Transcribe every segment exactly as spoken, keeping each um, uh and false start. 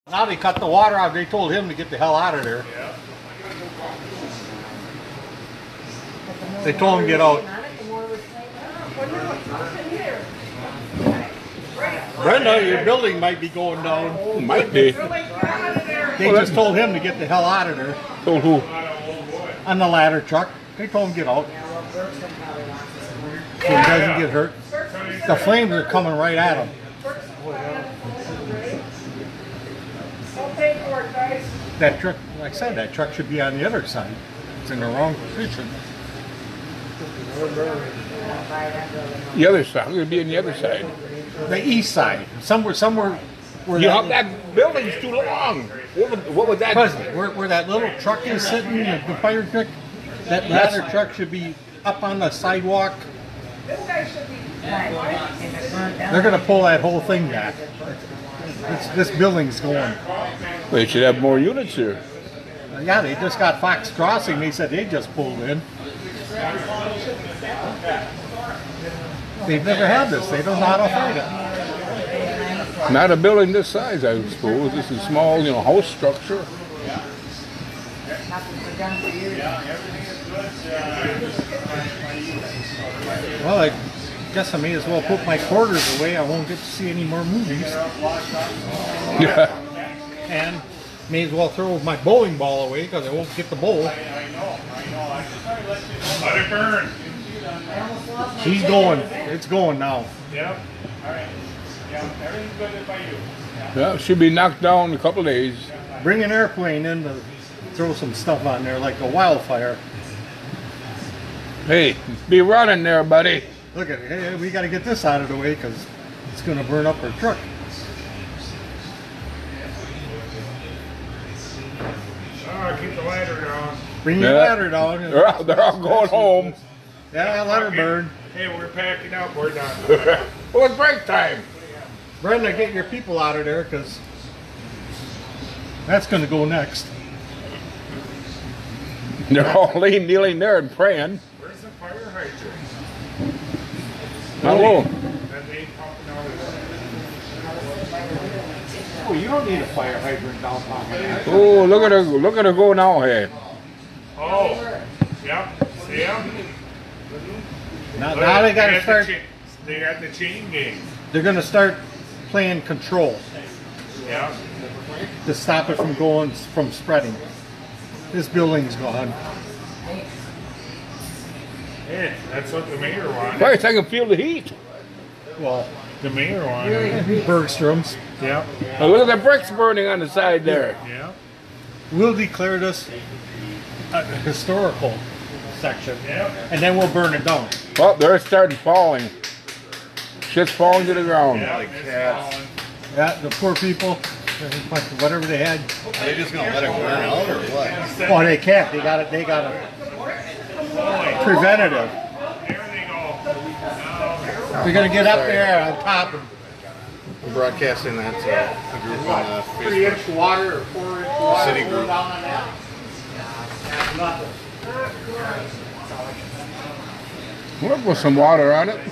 Now they cut the water out. They told him to get the hell out of there. Yeah. They told him to get out. Brenda, your building might be going down. Might be. They just told him to get the hell out of there. Told who? On the ladder truck. They told him to get out. So he doesn't get hurt. The flames are coming right at him. That truck, like I said, that truck should be on the other side. It's in the wrong position. The other side. We're gonna be on the other side. The east side. Somewhere, somewhere. Where You that, know, that building's too long. What would, what would that? President, where, where that little truck is sitting, the, the fire truck, that ladder truck should be up on the sidewalk. They're going to pull that whole thing back. This, this building's going. They should have more units here. Uh, yeah, they just got Fox Crossing. They said they just pulled in. They've never had this. They don't know how to fight it. Not a building this size, I suppose. This is small, you know, house structure. Well, I guess I may as well put my quarters away. I won't get to see any more movies. Yeah. And may as well throw my bowling ball away because I won't get the bowl. Let it burn. She's going. It's going now. Yep. All right. Yeah, everything's good by you. Yeah, should be knocked down in a couple of days. Bring an airplane in to throw some stuff on there like a wildfire. Hey, be running there, buddy. Look at it. Hey, we got to get this out of the way because it's going to burn up our truck. Oh, keep the ladder down. Bring your Yeah. ladder down. They're all, they're all going home. Yeah, let her burn. Hey, we're packing up. We're done. Well, it's break time. Brenda, get your people out of there because that's going to go next. They're all laying, kneeling there and praying. Where's the fire hydrant? Hello. That they pumping out of Oh, you don't need a fire hydrant downtown. Oh, look at her! Look at her go now, hey. Oh, yep. See them? Now, now they got to start. They got the chain gang. They're going to start playing control Yeah. to stop it from going from spreading. This building's gone. Yeah, that's what the mayor wanted. Right, I can feel the heat. Well, The mayor wanted. Bergstrom's. Yep. Now look at the bricks burning on the side there. Yeah. We'll declare this a historical section, Yep. and then we'll burn it down. Oh, they're starting falling. Shit's falling to the ground. Yeah, it's falling. Yeah, the poor people, whatever they had. Are they just gonna let it burn out or what? Oh, they can't. They got it. They got it. Preventative. There they go. Now, They're gonna get up there on top of I'm broadcasting that to a group on uh, three Facebook. inch water or four inch water. City go group. down on that. Nothing. We'll put some water on it.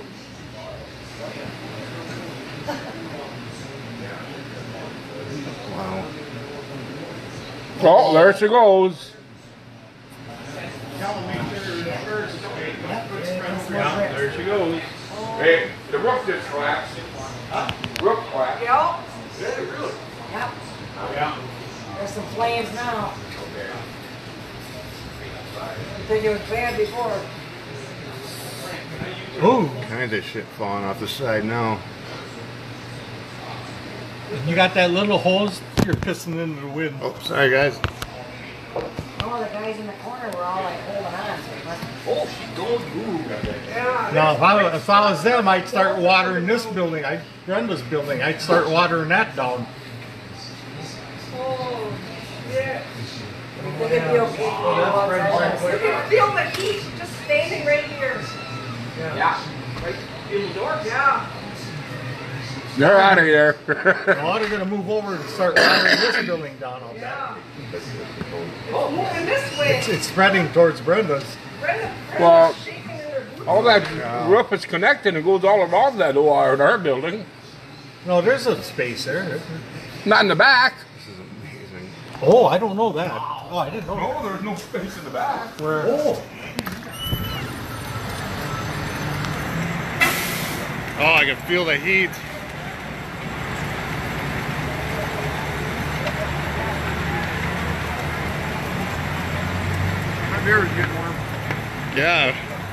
Wow. Oh, there she goes. yeah, there she goes. Hey, the roof just collapsed. Roof collapsed. Yep. Yep. Yeah. There's some flames now. I think it was bad before. Ooh, Kinds of shit falling off the side now. you got that little hose. You're pissing into the wind. Oh, sorry guys. Oh, the guys in the corner were all like holding on. So it must- Oh, she goes. Ooh. yeah. Now, if I, if I was them, I'd start watering this building. I Brenda's building. I'd start watering that down. Oh, shit. You think it'd be okay? You can feel the heat just standing right here. Yeah. Right in the door. Yeah. They're out of here. Well, they're gonna move over and start watering this building down. I'll bet. Yeah. Oh, moving this way. It's, it's spreading towards Brenda's. Brenda, Brenda's Well, shaking in her boots. All that roof is connected and goes all around that O R in our building. No, there's a space there. Not in the back. This is amazing. Oh, I don't know that. Oh, I didn't know. No, there's no space in the back. Where? Oh. Oh, I can feel the heat. My beer is getting warm. Yeah.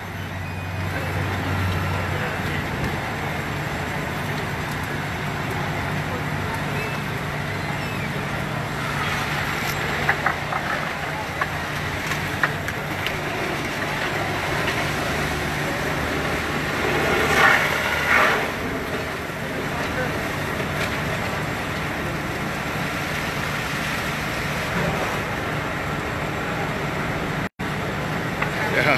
Yeah.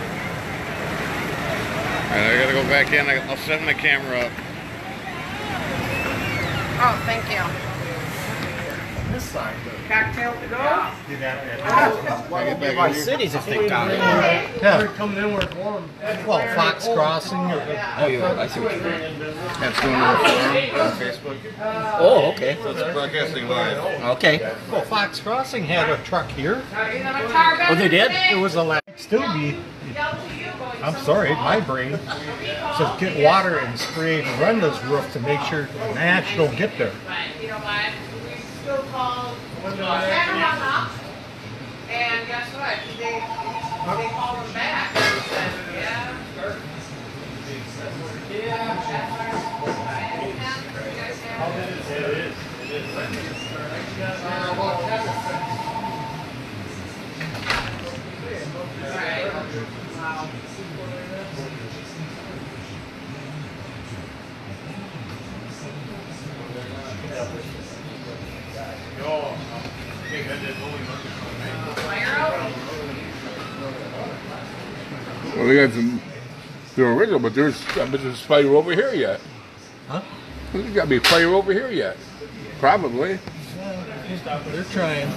Alright, I gotta go back in. I- I'll set my camera up. Oh, thank you. This side. Cocktail to go? Can I get back in here? Cities if they got it. Yeah. Coming in where it's warm. Well, Fox Crossing. Or, Oh, yeah, I see what you mean. That's going on the forum on Facebook. oh, okay. So it's broadcasting live. Okay. Well, Fox Crossing had a truck here. Oh, they did? It was a la- still be. I'm sorry, my brain says get water and spray Miranda's roof to make sure the Nash don't get there. You know what? We still call. Never hung up. And guess what? They they called him back. He said, yeah. Yeah, Well, they got some, the original, but there's, I bet there's fire over here yet. Huh? There's got to be fire over here yet. Probably. They're trying.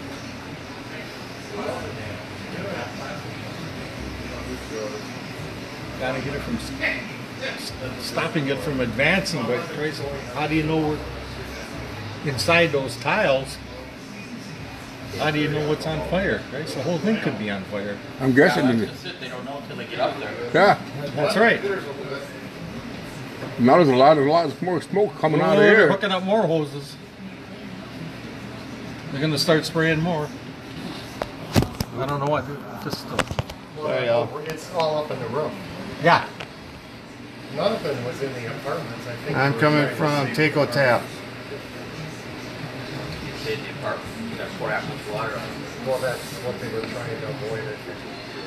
Gotta get it from stopping it from advancing, but Christ, how do you know we're inside those tiles? How do you know what's on fire? Right? The whole thing could be on fire. I'm guessing. They don't know until they get up there. Yeah. That's right. Now there's a lot, there's a lot of more smoke coming out of Oh, they're here. hooking up more hoses. They're gonna start spraying more. I don't know what. Just uh, Well, it's all up in the roof. yeah. None of it was in the apartments, I think. I'm they were coming trying to from see- Tayco Tap. Stay in the apartment. That's what happens with water on it. Well, that's what they were trying to avoid, I think.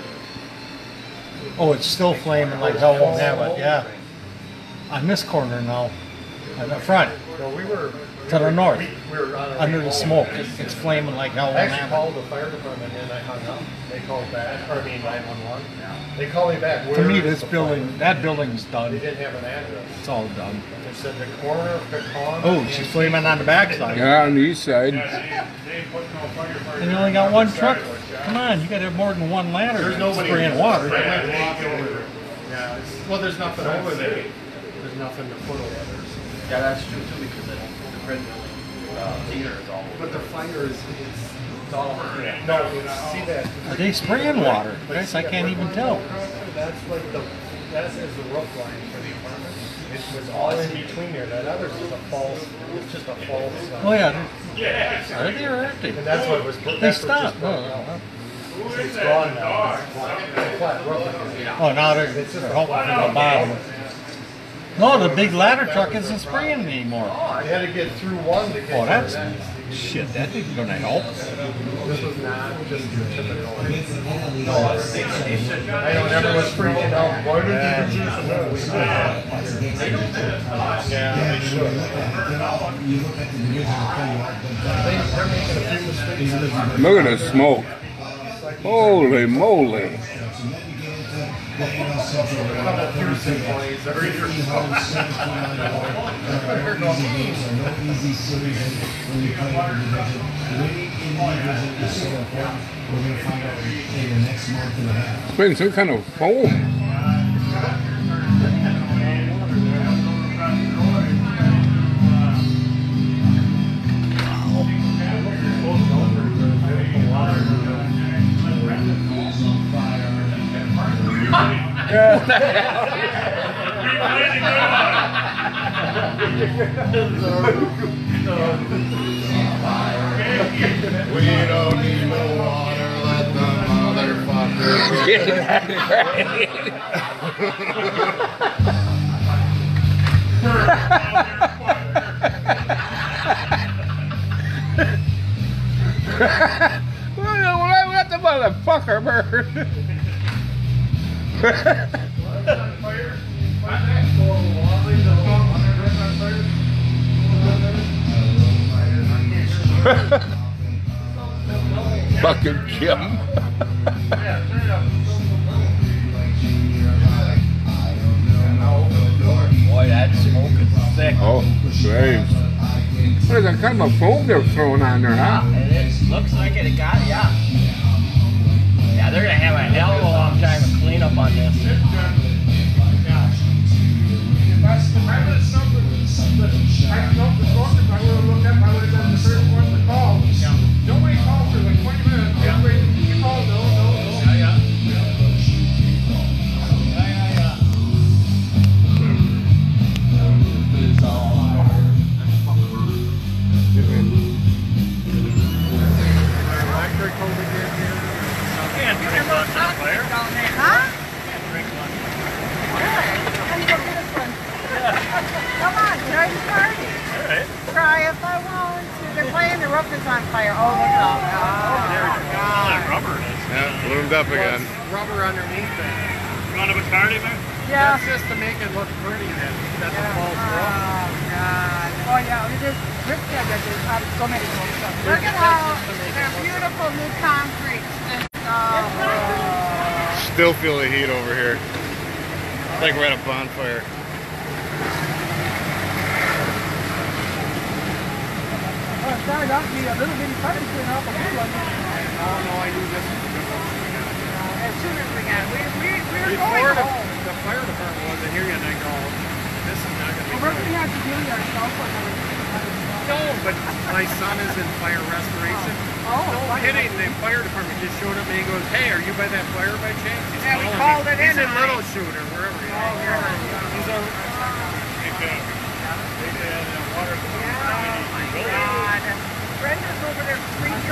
Oh, it's still flaming like hell won't have it. Yeah. On this corner now, on the front, So we were. to the north, We we were on our under way the home. smoke. It's, it's flaming like hell I won't actually have it. called the fire department and I hung up. They called back, or I mean nine one one. They called me back. To "Where me, is this the building, fire?" that building's They done. didn't have an address. It's all done. They said the corner of Pecan. Oh, she's flaming on the backside. Yeah, on the east side. Yeah, they, they put no firefighter. And you only got one truck. Come on, you gotta have more than one ladder There's nobody spraying water. I went to walk over there. Yeah, it's, well, there's nothing over there. There's nothing to put over there. Yeah, that's true too because the, the Brin building, uh, theater is all. But the fire is, it's all over there. No, see that? Are they spraying water? Guys, I can't even tell. That's like the, that is the roof line for the apartment. It was all in between there. That other's just a false, it's just a false. uh, Oh yeah, they're- are they or aren't they? And that's what was. They that's what stopped. just broke No, out. no, It's gone now. It's flat- it's flat roof again. no. Oh, now they're, they're helping from the bottom. No, the big ladder truck isn't spraying anymore. They had to get through one to get. Oh, to that's that. shit. That ain't gonna help. This was not just your typical. No, I don't ever was freaking out. Why did you do this? Yeah, they should. They, they're making a few mistakes. Look at the smoke. Holy moly. It's been some kind of foam. We don't need no water, let the motherfucker. Well, let the motherfucker burn. Fucking Jim. Boy, that smoke is thick. Oh, great. What is that kind of foam they're throwing on there, huh? It is. Looks like it got, yeah. Yeah, they're gonna have a hell of a long time of cleanup on this. That's the private stuff that I know the book, if I would have looked up, I would have been the first one to call. Yeah. Nobody called for like twenty minutes. Yeah. Everybody, you called, no, no, no. Yeah, yeah. Yeah, yeah, yeah. Electric over here, here. Can't drink lunch on fire. Huh? Can't drink lunch. Really? Let's go get us one. Come on, try the party. All right. Try if I want to. They're playing the roof is on fire. Oh, look at all that. Oh, that rubber is. Yeah, bloomed up again. Rubber underneath it. You want a Bacardi, man? Yeah. That's just to make it look pretty then. That's a false Oh, roof. God. Oh yeah, it is rip yeah, there's uh, so many more stuff. Look at how they're beautiful new concrete. Oh. Still feel the heat over here. Like we're at a bonfire. Oh, it started out to be a little bitty fire shooting off a big one. Oh no, I knew this was good. As soon as we got, we, we, we were Before going the, home. the fire department wasn't here yet, and I go, this is not going to be Well, we're good. gonna have to do ourselves for another No, but my son is in fire restoration. Oh, No fire. kidding, the fire department just showed up and he goes, hey, are you by that fire by chance? He's Yeah, we calling called me. it He's in, in right? Little Shooter, wherever he is. Oh, yeah. He's a... Oh, my God. Brenda's over there screaming.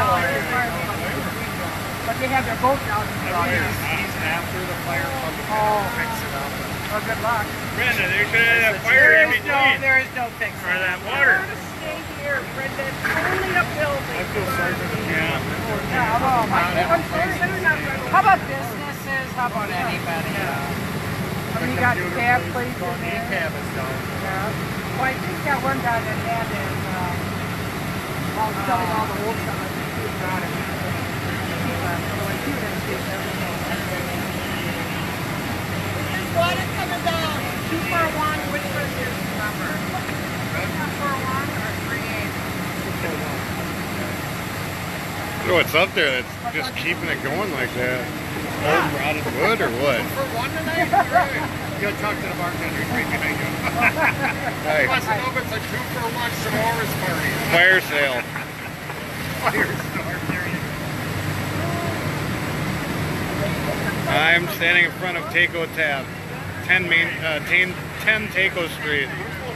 But they have their boat down in the water. He's, he's after the fire comes Oh. to fix it up. Oh, good luck. Brenda, there should have that There fire in is no, between. there is no fix. For that water. You gotta stay here, Brenda. It's only a building. I feel sorry for the Yeah. Yeah, oh my God. How about businesses? How about anybody? I mean, you got cab places. The cab is down. Yeah. Well, I think that one guy that had his, um, all selling all the old stuff. I think he was out of it. He left. So I see that he did everything. There's water coming down. Two for one. Which was your number? Two for one or three eight? Look what's up there that's just keeping it going like that. Old rotted wood or what? For one tonight? Great. Go talk to the bartender. He's right behind you. Hey, Plus, I know it's a two for one s'mores party. fire sale. Fire store. There you go. I'm standing in front of Tayco Tab. ten main, uh, ten, ten Tayco Street.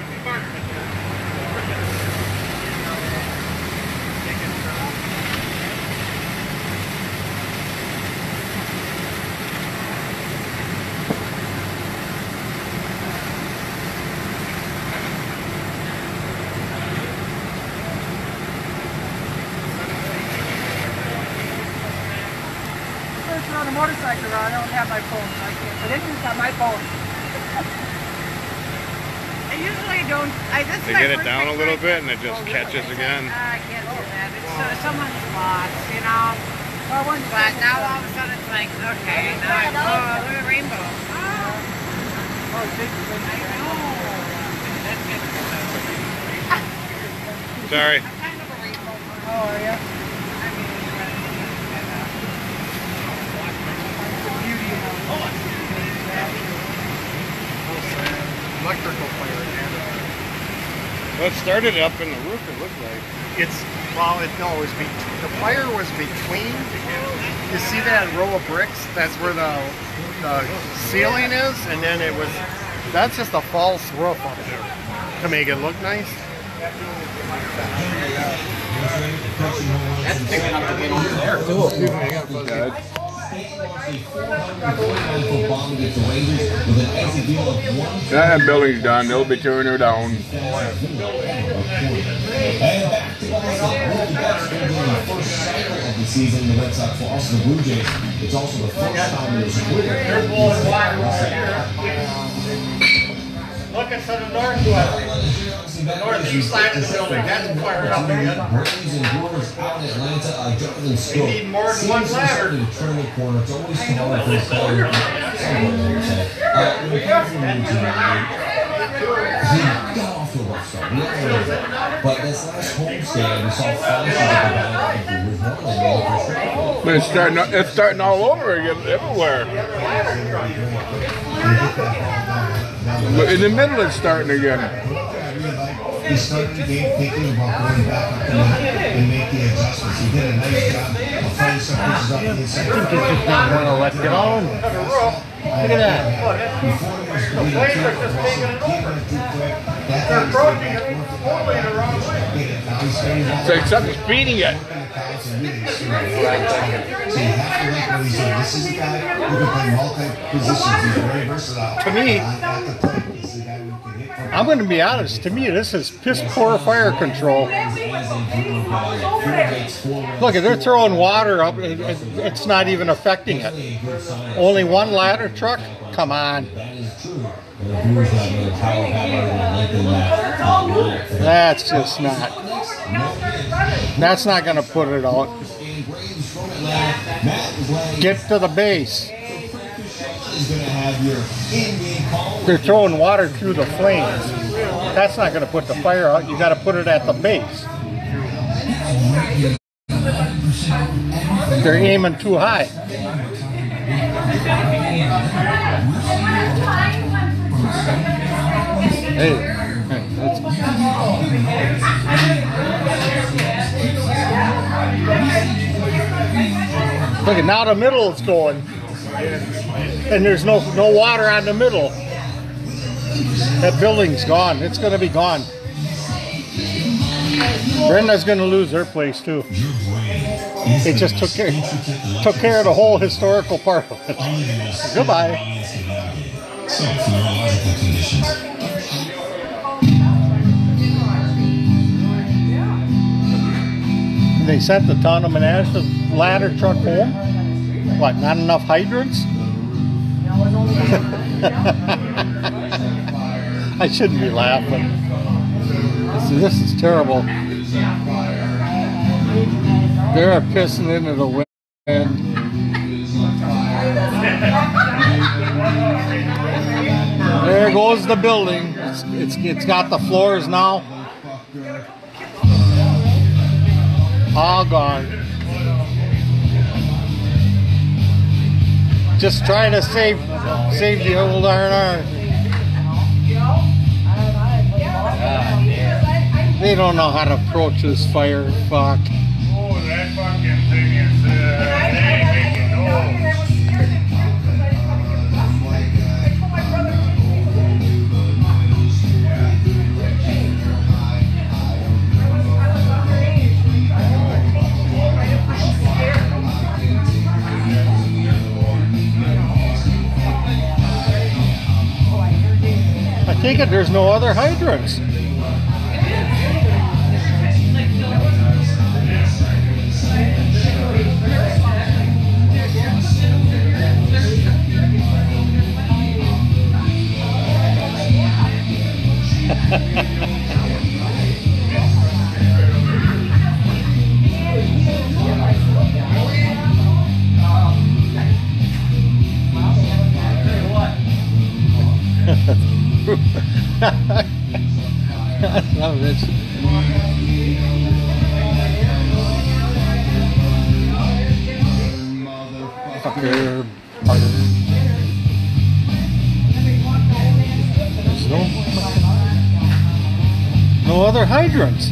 First on a motorcycle around, I don't have my phone. I can't. But then you've got my phone. I usually don't. I, this They is my get it first down a time little I- bit and it just catches again. Ah, I can't do that. It's uh, someone's lost, you know. Well, one But now all of a sudden it's like, okay, now I, oh, look at the rainbow. Oh, Oh, big one. I know. That's good. Sorry. I'm kind of a rainbow person. Oh, yeah. I mean, Electrical fire again. Well, it started up in the roof, it looked like. It's, well, it, no, it was be, the fire was between. You see that row of bricks? That's where the the ceiling is, and then it was, that's just a false roof up there to make it look nice. That's big enough to get over there too. That building's done. They'll be tearing her down. The season, the Red Sox will also the Blue Jays. It's also the first time there's a They're blowing water right here. Look at the northwest. The northeast side of the building. That's fired up again. Braves and Brewers out in Atlanta are jumping in scope. We need more than one ladder. To turn the corner. It's always smaller for the player. Uh, when it comes to the Blue Jays, he got off to a rough start. We all know that. But this last homestand, we saw flashes of the Brewers. But it's starting, it's starting all over again, everywhere. But in the middle, it's starting again. He started the game thinking about going back up and, and make the adjustments. He did a nice job of finding some pitches up the inside. I think they just don't want to let get on. Look at that. Before it was really too came in too quick. That They're approaching it totally the wrong way. Now he's starting to It's like something's feeding it. So you have to like what he's doing. This is a guy who can play multi-positions. He's very versatile. To me, At the plate, he's the guy who can hit from I'm going to be honest. To me, this is piss poor fire control. Look, they're throwing water up. It, it, it's not even affecting it. Only one ladder truck? Come on. That's just not. That's not going to put it out. Get to the base. They're throwing water through the flames. That's not going to put the fire out. You got to put it at the base. They're aiming too high. Hey, hey, that's... Look at now the middle is going, and there's no no water on the middle. That building's gone. It's going to be gone. Brenda's going to lose her place too. They just took care took care of the whole historical part of it. Goodbye. They sent the town of Menasha ladder truck home. What, not enough hydrants? I shouldn't be laughing. This is, this is terrible. They're pissing into the wind. There goes the building. It's, it's, it's got the floors now. All gone. Just trying to save save the old R and R. They don't know how to approach this fire. Fuck. Oh, that fucking thing is, uh, they ain't making no. I take it there's no other hydrants. I love this. Fucker. There's no, no other hydrants.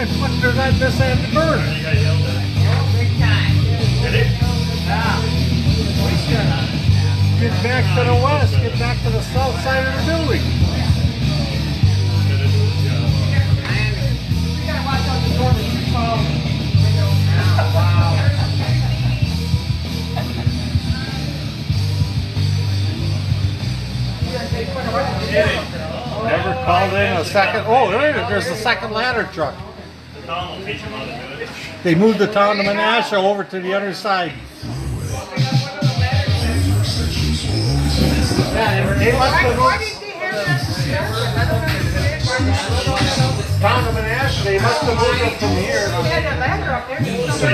And fuck, they're not this had to burn. Big time. Get back to the west. Get back to the south side of the building. We gotta watch out the door when you call. Wow. Never called in a second. Oh, there, there's a second ladder truck. They moved the town to Menasha over to the other side. Yeah, they must have Why moved did they have that discussion? I don't understand. town to Menasha. They must have moved it from here. They had a ladder up there.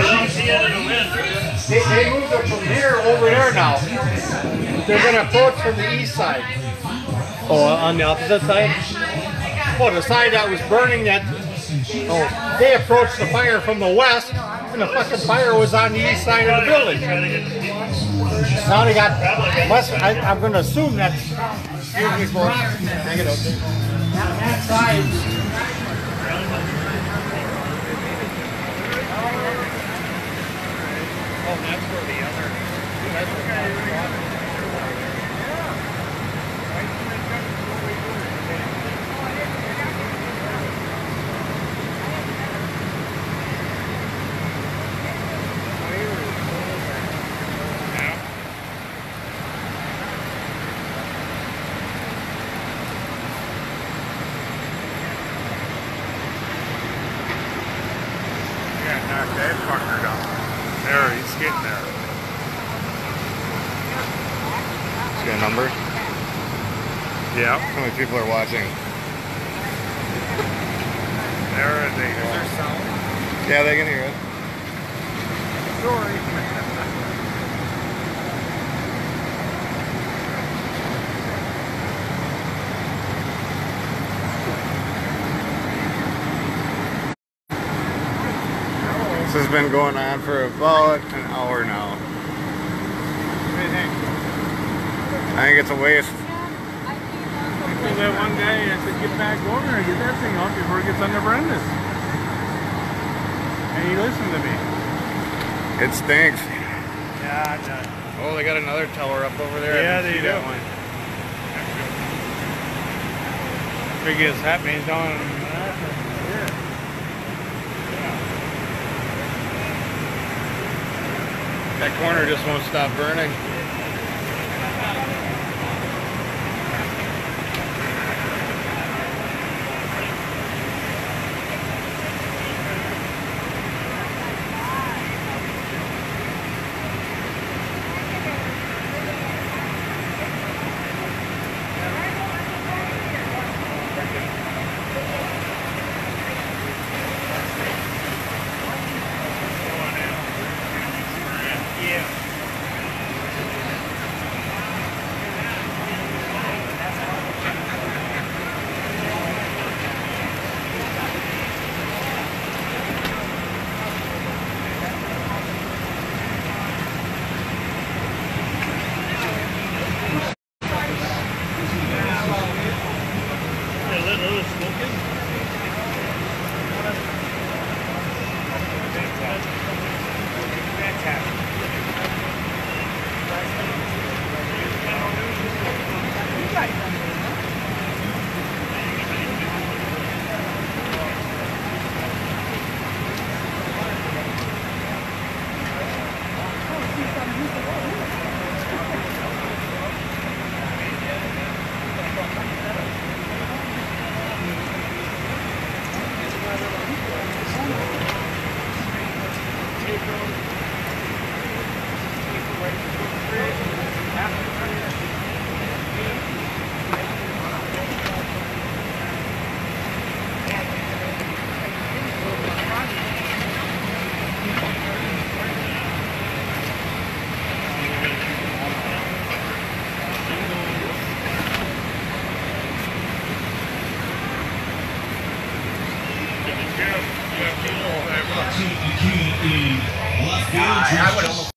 They, they moved it from here over there now. They're going to approach from the east side. Oh, on the opposite side? Well, the side that was burning that, oh, they approached the fire from the west, and the fucking fire was on the east side of the building. Now they got, west, I, I'm going to assume that, excuse me folks, hang it up there. That side. Oh, that's where the other, that's where the other. Knock that fucker down. There, he's getting there. He's got a number? Yeah. How many people are watching? There they go. Is there sound? Yeah, they can hear it. Sorry. This has been going on for about an hour now. I think it's a waste. I told that one guy, I said, get back over there and get that thing off before it gets under Brenda's. And he listened to me. It stinks. Yeah, it does. Oh, they got another tower up over there. Yeah, I didn't they see do. that one. Biggest happenings down in here. That corner just won't stop burning. I would almost